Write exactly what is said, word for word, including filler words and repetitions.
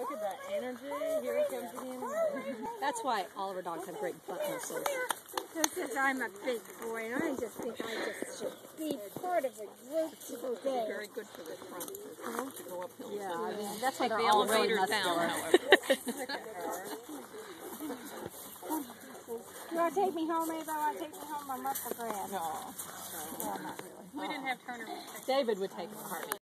Look at that energy. Here he comes again. That's why all of our dogs have great butt muscles. Because I'm a big boy, and I just think I just should be part of a group today. Very good for the front to, to go uphill. Yeah, I mean, that's why Take they're the all really elevator down, muscular. however. Look at her. You want to take me home, Ava? I want to take me home on muscle grass. No. Yeah, not really. We didn't have Turner. David would take a heartbeat.